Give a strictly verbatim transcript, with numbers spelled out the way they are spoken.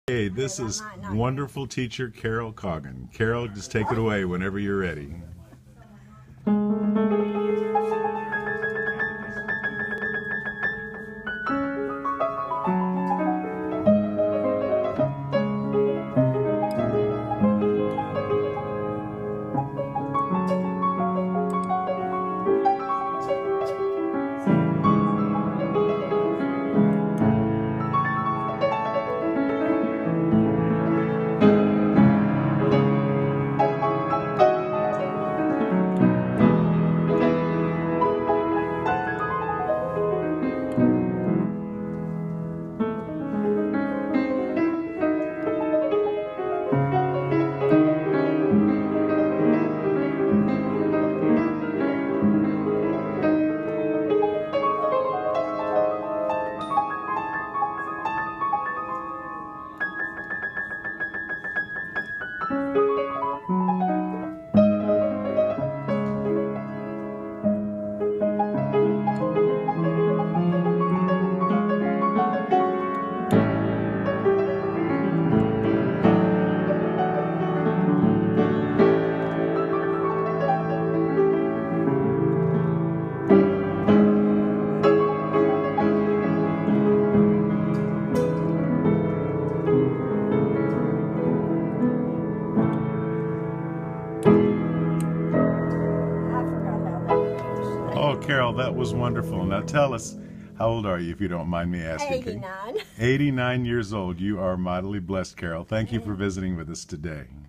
Hey, this is wonderful teacher Carol Coggin. Carol, just take it away whenever you're ready. Oh, Carol, that was wonderful. Now tell us, how old are you, if you don't mind me asking? eighty-nine. eighty-nine years old. You are mightily blessed, Carol. Thank you for visiting with us today.